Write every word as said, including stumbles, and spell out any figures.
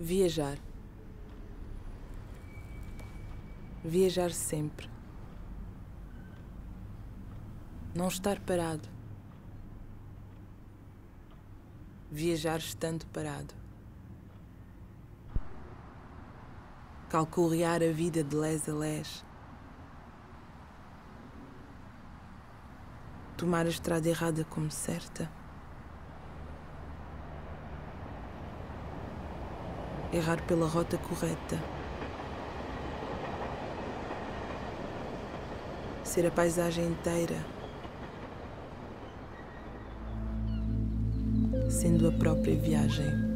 Viajar. Viajar sempre. Não estar parado. Viajar estando parado. Calculrear a vida de les a les. Tomar a estrada errada como certa. Errar pela rota correta. Ser a paisagem inteira, sendo a própria viagem.